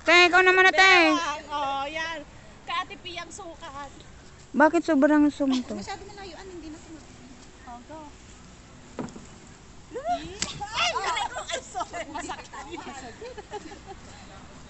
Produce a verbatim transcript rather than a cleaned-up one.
Te, ikaw naman na, te. Oh, yan. Kaati Piyang sukat. Bakit sobrang sumto? Masyado malayuan, hindi na sumat. Oh, go. Ay! Ay, sorry. Masaktan.